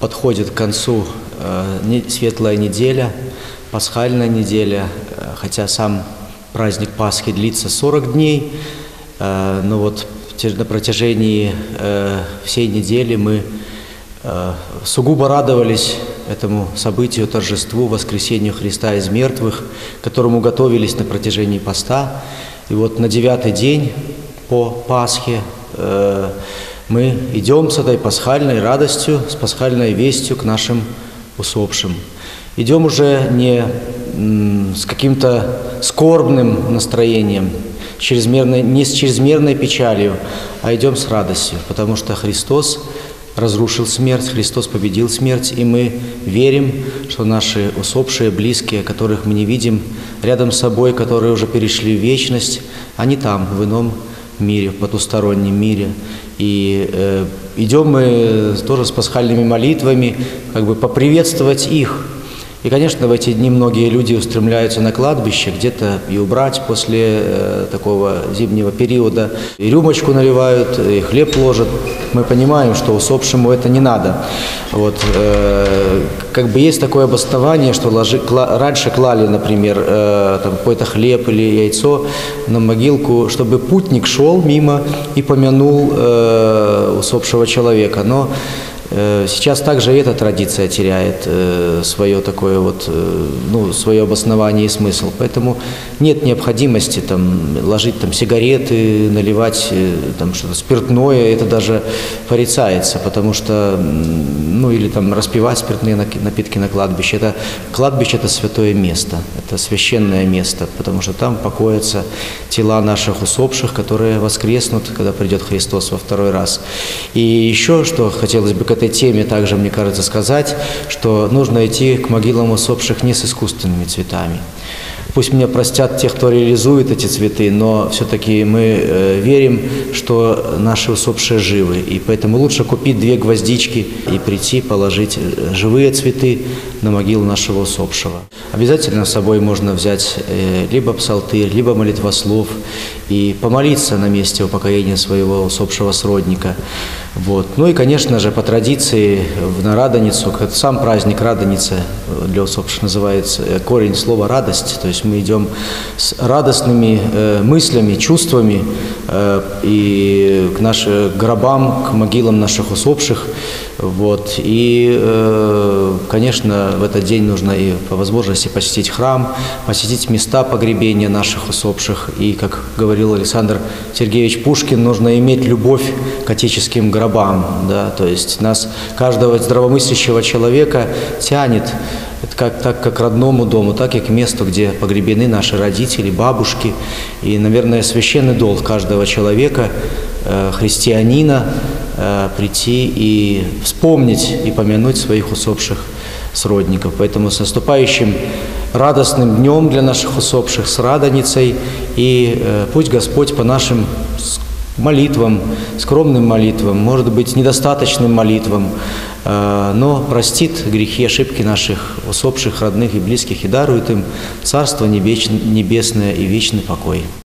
Подходит к концу светлая неделя, пасхальная неделя, хотя сам праздник Пасхи длится 40 дней, но вот на протяжении всей недели мы сугубо радовались этому событию, торжеству, воскресению Христа из мертвых, к которому готовились на протяжении поста. И вот на 9-й день по Пасхе мы идем с этой пасхальной радостью, с пасхальной вестью к нашим усопшим. Идем уже не с каким-то скорбным настроением, не с чрезмерной печалью, а идем с радостью, потому что Христос разрушил смерть, Христос победил смерть, и мы верим, что наши усопшие, близкие, которых мы не видим рядом с собой, которые уже перешли в вечность, они там, в ином мире, в потустороннем мире. И идем мы тоже с пасхальными молитвами, как бы поприветствовать их. И, конечно, в эти дни многие люди устремляются на кладбище, где-то и убрать после такого зимнего периода. И рюмочку наливают, и хлеб ложат. Мы понимаем, что усопшему это не надо. Вот, как бы есть такое обоснование, что раньше клали, например, какой-то хлеб или яйцо на могилку, чтобы путник шел мимо и помянул усопшего человека. Но сейчас также эта традиция теряет свое такое вот, свое обоснование и смысл. Поэтому нет необходимости там ложить там сигареты, наливать там что-то спиртное, это даже порицается, потому что, или там распивать спиртные напитки на кладбище. Кладбище – это святое место, это священное место, потому что там покоятся тела наших усопших, которые воскреснут, когда придет Христос во второй раз. И еще что хотелось бы к этой теме также, мне кажется, сказать, что нужно идти к могилам усопших не с искусственными цветами. Пусть меня простят те, кто реализует эти цветы, но все-таки мы верим, что наши усопшие живы. И поэтому лучше купить 2 гвоздички и прийти положить живые цветы на могилу нашего усопшего. Обязательно с собой можно взять либо псалтырь, либо молитвослов и помолиться на месте упокоения своего усопшего сродника. Вот. Ну и, конечно же, по традиции на Радоницу, сам праздник Радоницы для усопших называется корень слова «радость», то есть мы идем с радостными мыслями, чувствами и к нашим гробам, к могилам наших усопших. Вот. И, конечно, в этот день нужно и по возможности посетить храм, посетить места погребения наших усопших. И, как говорил Александр Сергеевич Пушкин, нужно иметь любовь к отеческим гробам. Да? То есть нас, каждого здравомыслящего человека, тянет так как к родному дому, так и к месту, где погребены наши родители, бабушки. И, наверное, священный долг каждого человека, христианина, прийти и вспомнить и помянуть своих усопших сродников. Поэтому с наступающим радостным днем для наших усопших, с Радоницей, и пусть Господь по нашим молитвам, скромным молитвам, может быть, недостаточным молитвам, но простит грехи, ошибки наших усопших, родных и близких и дарует им Царство Небесное и вечный покой.